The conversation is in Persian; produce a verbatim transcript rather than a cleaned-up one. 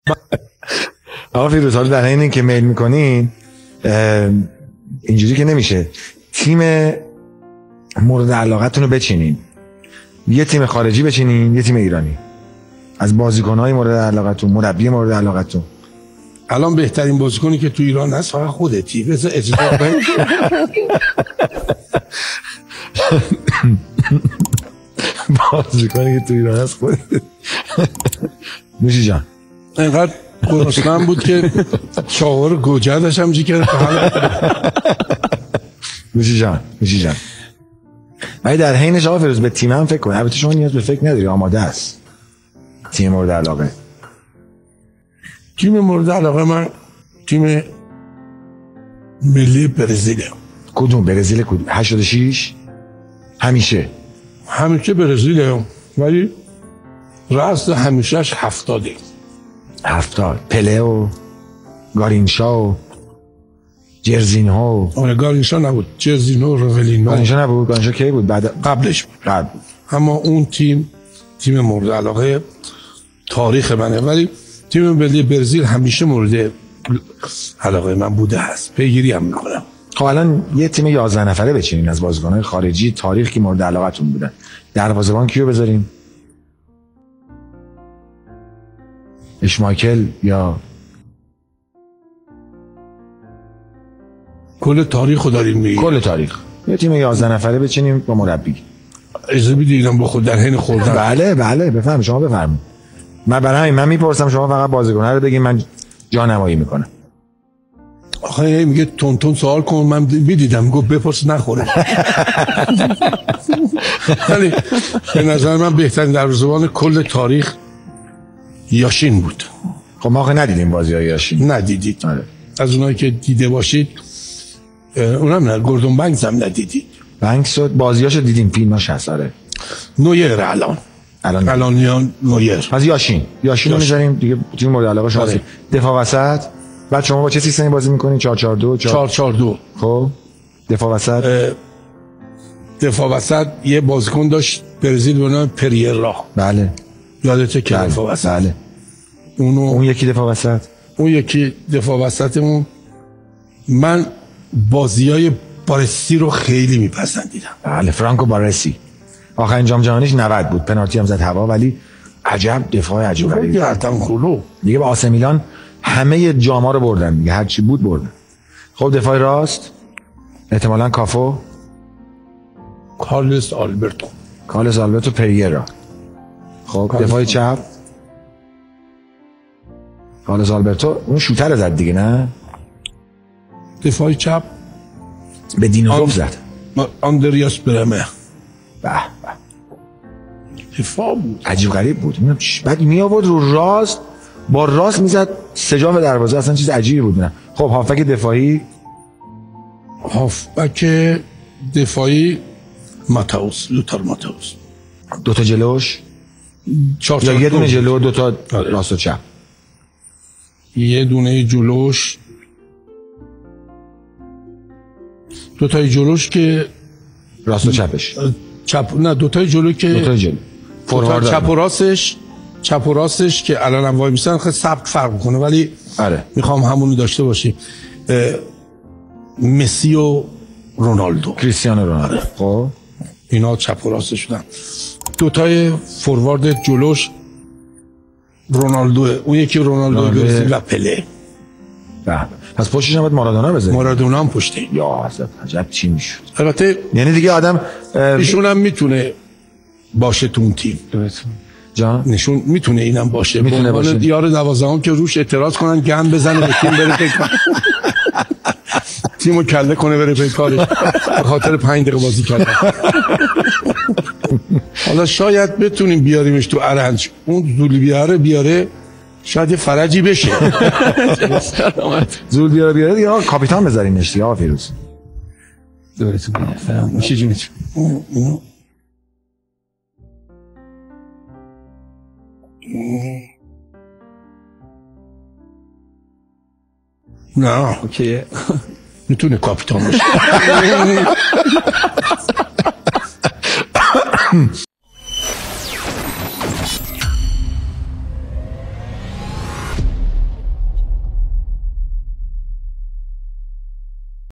آقا فیروز، حالا در حین که میل میکنین اینجوری که نمیشه، تیم مورد علاقتون رو بچینین، یه تیم خارجی بچینین یه تیم ایرانی از بازیکن‌های مورد علاقتون، مربی مورد علاقتون. الان بهترین بازیکنی که تو ایران هست فقط خودتی. بذار اجازه بدید. بازیکنی که تو ایران هست خودت. نوشی جان اینقدر گرسنه‌ام بود که چاور گوجه داشتم جی کرد. نوشی جان نوشی جان ولی در حینش آقا فیروز به تیم هم فکر کن. البته شما نیاز به فکر نداری، آماده است. تیم مورد علاقه، تیم مورد علاقه من تیم ملی برزیل. کدوم برزیل؟ کدوم؟ هشتاد و شش همیشه همیشه برزیل، ولی رأس همیشهش هفتاده. هفتاد پله و گارینشا و جرزینهو. آره گارینشا نبود، جرزینهو و روولینو. گارینشا نبود. گارینشا کی بود؟ بعد قبلش بود. قبل. اما اون تیم تیم مورد علاقه تاریخ منه، ولی تیم ملی برزیل همیشه مورد علاقه من بوده است. پیگیری هم میکنم. خب الان یه تیم یازده نفره بچینین از بازیکن‌های خارجی تاریخ که مورد علاقتون بودن. دروازه‌بان کیو بذاریم؟ اشمایکل یا کل تاریخ رو داریم میگیم؟ کل تاریخ. یه تیم یازده نفره بچینیم با مربی. اجازه بدید با خود در حین خوردن. بله بله بفرمایید، شما بفرمایید. من برای همین من میپرسم، شما فقط بازیکن رو بگین، من جانمایی میکنم. آخه میگه تون تون سوال کن، من میدیدم گفت بپرس نخوره. ولی به نظر من بهترین دروازه‌بان کل تاریخ یاشین بود. خب ما آخه ندیدیم بازی‌های یاشین. ندیدید؟ آره. از اونایی که دیده باشید اونم نه، گوردون بنکس هم ندیدید. بنکس بازیاشو دیدیم، فیلماش هست. آره. نویر الان الان الان نویر. از یاشین یاشین رو میذاریم دیگه، تیم مورد علاقه شما. آره. دفاع وسط بعد شما با چه سیستمی بازی میکنین؟ چهار چهار دو چهار چهار دو. خب دفاع وسط دفاع وسط یه بازیکن داشت برزیل به نام پریرا. بله یادته که بله. دفاع وسط. بله. اونو اون یکی دفاع وسط اون یکی دفاع وسطمون من بازیای بارسی رو خیلی میپسندیدم. بله فرانکو بارسی. آخرین جام جهانیش نود بود، پنالتی هم زد هوا، ولی عجب دفاع عجیب غریبی. دیگه با آسه میلان همه جاما رو بردن دیگه، هر چی بود بردن. خب دفاع راست احتمالاً کافو، کارلوس آلبرتو کارلوس آلبرتو پریرا. خب دفاع چپ کارلوس آلبرتو، اون شوتر زد دیگه نه؟ دفاع چپ به دینوروف زد. آندریاس برمه. به به دفاع بود عجیب غریب بود. بعد می آورد رو راست، با راست میزد سجاف دروازه، اصلا چیز عجیبی بود. نه خب هافبک دفاعی هافبک دفاعی ماتئوس، لوتار ماتئوس. دو تا جلوش چهار یا یه دونه جلو دو تا راست و چپ؟ یه دونه جلوش دو تا جلوش که راست و چپش چپ نه دو تا جلو که دو تا جلو فوروارد چپ و راستش چپ و راستش که الان هم وای میسن خیلی سبک فرق میکنه، ولی آره میخوام همونو داشته باشیم. مسی و رونالدو، کریستیانو رونالدو. خب اینا چپ و راست شدن. دو تای فوروارد جلوش رونالدو، اون یکی رونالدو برزیل و پله. به پس پشتش هم باید مارادونا بزنیم. مارادونا هم پشته. یا حضرت عجب چی میشد. البته یعنی دیگه آدم ایشون هم میتونه باشه تو اون تیم. جان نشون میتونه اینم باشه، میتونه باشه یار دوازدهم که روش اعتراض کنن گند بزنه به تیم بره پیکار. تیمو کله کنه بره پیکارش به خاطر پنج دقیقه بازی کردن. حالا شاید بتونیم بیاریمش تو ارنج، اون زولی بیاره بیاره شاید یه فرجی بشه. زول بیاره بیاره دیگه آقا کاپیتان بذارینش دیگه. آقا فیروز دورتون بگردم میشه جونت. نه اوکی میتونه کاپیتان باشه.